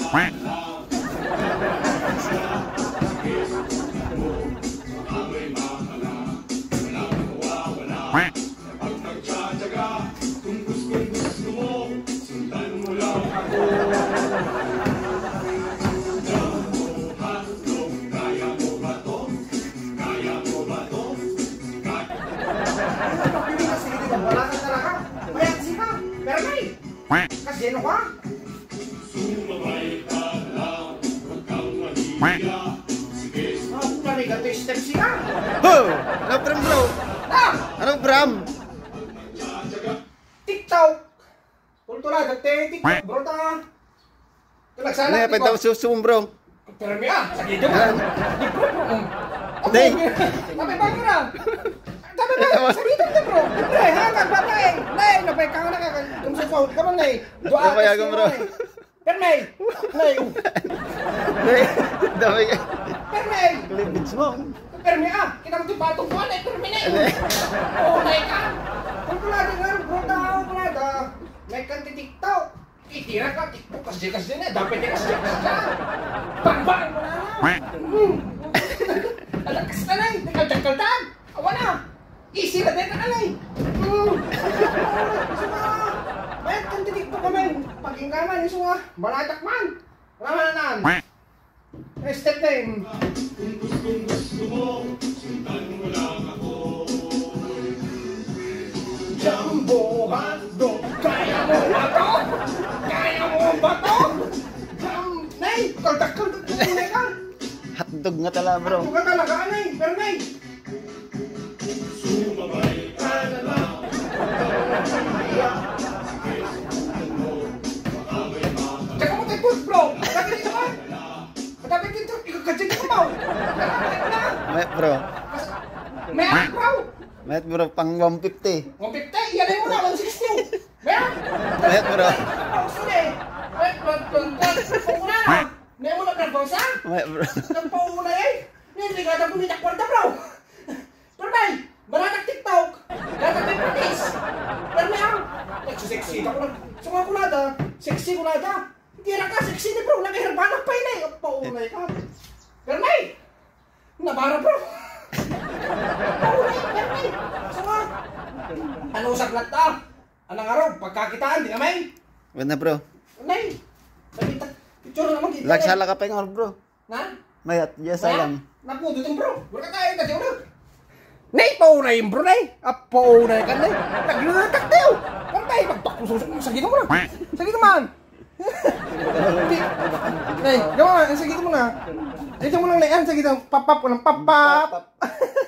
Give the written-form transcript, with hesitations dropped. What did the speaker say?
Kasino ka? Pari ka to step siya. Ho! Ano Bram bro? Ano Bram? TikTok. Kultura dati TikTok bro ta. Talagsala. Ano pa daw susum bro? Pero miya, sakit mo. Di bro. Day. Tapi ba bro? Tapi ba sakit mo bro? Nay, hangad ba nay? Nay, napay ka na ka kung sa phone ka man nay. Doa. Ano ba yago bro? Permay. Nay. Day. Dami ka. Permay. Libits mo. Permay kita mo patong buwan ay permay na. Oh my god. Kultura nga bro ta, kultura. May kan TikTok. Itira ka TikTok kasi na dapat kasi. Bang mo na. Alakas na lang, kaltag. Awa na. Easy na din na lang. Bayan kan TikTok kami. Paginggaman iso nga. Balatak man. Wala na nan. Step name. Jumbo hotdog. Kaya mo ba to? Kaya mo ba to? Nay, kaltag na ka. Hotdog nga tala bro. Hotdog nga talaga, nay. Pero nay. Tsaka mo tayo food bro. Katapin dito ka. Katapin dito. Ikakadyan ko mo. Mayat bro. Mayat bro. Mayat bro pang 150. 150. Iyan ay mo na. 160. Mayat. Mayat bro. Mayat bro. Kung na na. Mayat mo na karbosa. Mayat bro. Nagpao mo na eh. Hindi ka na pumitak kwarta bro. Pero nay. Baratak TikTok. Gata may patis. Pero may nagsuseksi ako lang. Sunga ko nada. Sexy ko nada. Hindi na ka. Sexy ni bro. Nagahirbanak pa yun eh. Paunay ka. Pero may. Nabara bro. Paunay. Pero may. Sunga. Ano saklat ta? Anong araw? Pagkakitaan. Di na may. Wala bro. Nay. Picture naman dito. Lagsala ka pa yung bro. Na? Mayat. Yes sayang. Naku. Dutong bro. Bura ka tayo. Kasi ulo. Nay, paunay bro, nay. Paunay ka, nay. Naglalatak tayo. Pero nay, magtakususok mo. Sagito mo na. Sagito man. Nay, gawa nga. Sagito mo na. Sagito mo lang, nay. Sagito. Papap. Walang papap.